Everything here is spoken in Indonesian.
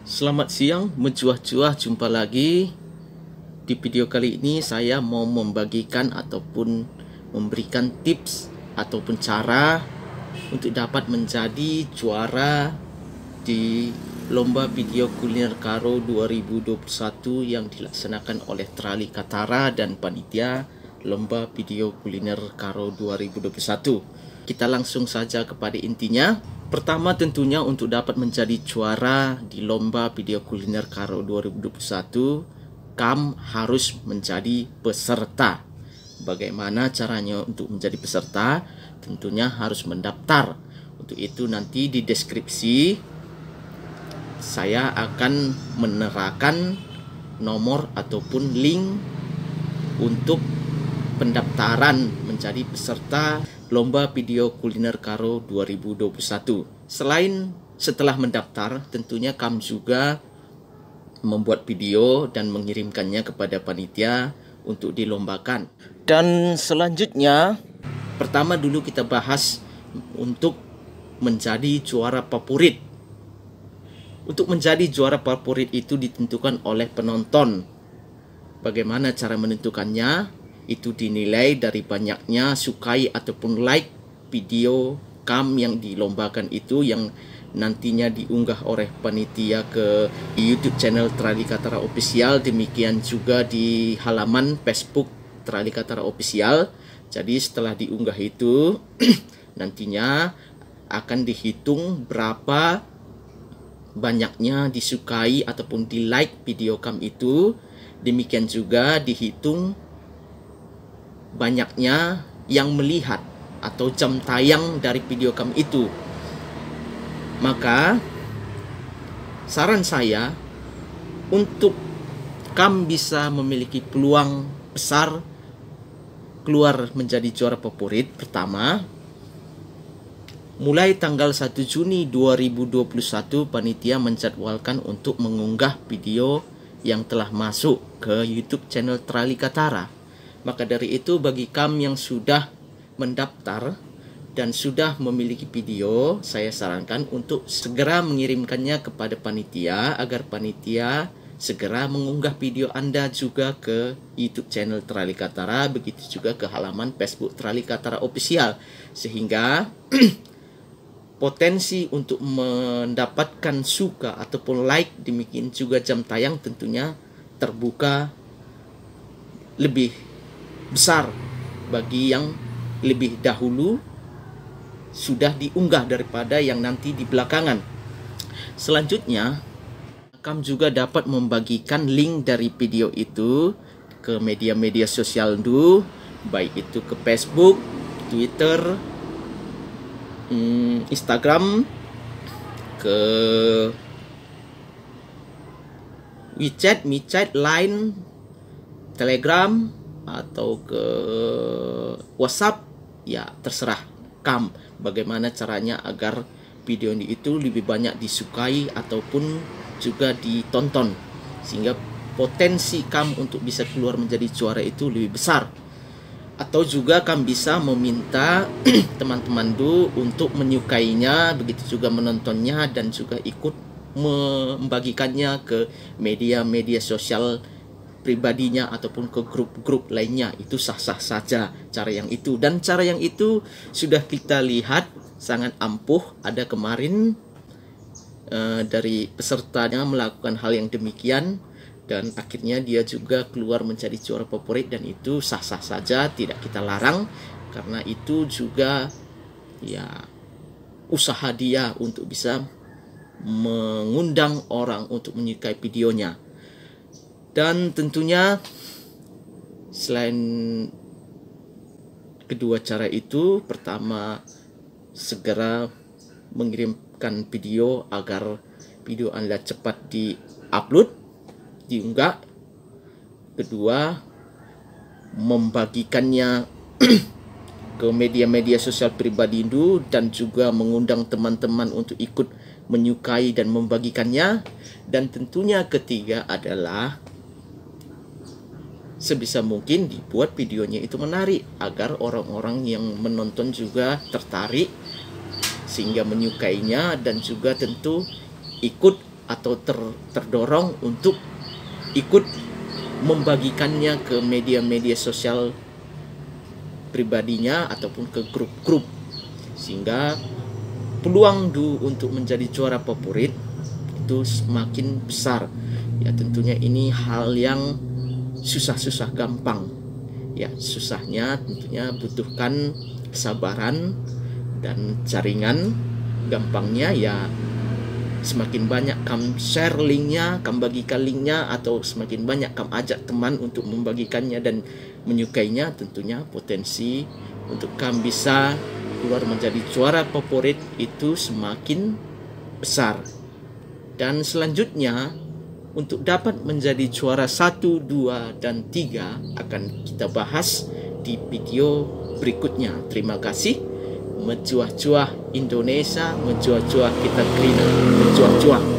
Selamat siang, mencuah-cuah, jumpa lagi. Di video kali ini saya mau membagikan ataupun memberikan tips ataupun cara untuk dapat menjadi juara di Lomba Video Kuliner Karo 2021 yang dilaksanakan oleh Trali Katara dan panitia Lomba Video Kuliner Karo 2021. Kita langsung saja kepada intinya. Pertama tentunya untuk dapat menjadi juara di Lomba Video Kuliner Karo 2021, kamu harus menjadi peserta. Bagaimana caranya untuk menjadi peserta? Tentunya harus mendaftar. Untuk itu nanti di deskripsi saya akan menerapkan nomor ataupun link untuk pendaftaran menjadi peserta Lomba Video Kuliner Karo 2021. Selain setelah mendaftar, tentunya kamu juga membuat video dan mengirimkannya kepada panitia untuk dilombakan. Dan selanjutnya, pertama dulu kita bahas untuk menjadi juara favorit. Untuk menjadi juara favorit itu ditentukan oleh penonton. Bagaimana cara menentukannya? Itu dinilai dari banyaknya sukai ataupun like video kamu yang dilombakan itu, yang nantinya diunggah oleh panitia ke YouTube channel Trali Katara Official, demikian juga di halaman Facebook Trali Katara Official. Jadi setelah diunggah itu nantinya akan dihitung berapa banyaknya disukai ataupun di like video kamu itu, demikian juga dihitung banyaknya yang melihat atau jam tayang dari video kamu itu. Maka saran saya untuk kamu bisa memiliki peluang besar keluar menjadi juara favorit, pertama, mulai tanggal 1 Juni 2021 panitia menjadwalkan untuk mengunggah video yang telah masuk ke YouTube channel Trali Katara. Maka dari itu bagi kamu yang sudah mendaftar dan sudah memiliki video, saya sarankan untuk segera mengirimkannya kepada panitia agar panitia segera mengunggah video Anda juga ke YouTube channel Trali Katara, begitu juga ke halaman Facebook Trali Katara Official, sehingga potensi untuk mendapatkan suka ataupun like, demikian juga jam tayang tentunya terbuka lebih besar bagi yang lebih dahulu sudah diunggah daripada yang nanti di belakangan. Selanjutnya, kamu juga dapat membagikan link dari video itu ke media-media sosial dulu, baik itu ke Facebook, Twitter, Instagram, ke WeChat, MiChat, Line, Telegram, atau ke WhatsApp, ya terserah kamu bagaimana caranya agar video ini itu lebih banyak disukai ataupun juga ditonton, sehingga potensi kamu untuk bisa keluar menjadi juara itu lebih besar. Atau juga kamu bisa meminta teman-teman dulu untuk menyukainya, begitu juga menontonnya dan juga ikut membagikannya ke media-media sosial pribadinya ataupun ke grup-grup lainnya. Itu sah-sah saja cara yang itu, dan cara yang itu sudah kita lihat sangat ampuh. Ada kemarin dari pesertanya melakukan hal yang demikian dan akhirnya dia juga keluar menjadi juara favorit, dan itu sah-sah saja, tidak kita larang, karena itu juga ya usaha dia untuk bisa mengundang orang untuk menyukai videonya. Dan tentunya selain kedua cara itu, pertama segera mengirimkan video agar video Anda cepat di-upload, diunggah. Kedua, membagikannya ke media-media sosial pribadi dulu dan juga mengundang teman-teman untuk ikut menyukai dan membagikannya. Dan tentunya ketiga adalah sebisa mungkin dibuat videonya itu menarik agar orang-orang yang menonton juga tertarik sehingga menyukainya dan juga tentu ikut atau terdorong untuk ikut membagikannya ke media-media sosial pribadinya ataupun ke grup-grup, sehingga peluang untuk menjadi juara favorit itu semakin besar. Ya tentunya ini hal yang susah gampang. Ya susahnya tentunya butuhkan kesabaran dan jaringan. Gampangnya ya semakin banyak kamu share linknya, kamu bagikan linknya, atau semakin banyak kamu ajak teman untuk membagikannya dan menyukainya, tentunya potensi untuk kamu bisa keluar menjadi juara favorit itu semakin besar. Dan selanjutnya untuk dapat menjadi juara 1, 2, dan 3 akan kita bahas di video berikutnya. Terima kasih. Mencuah-cuah Indonesia, mencuah-cuah kita Krina, mencuah-cuah.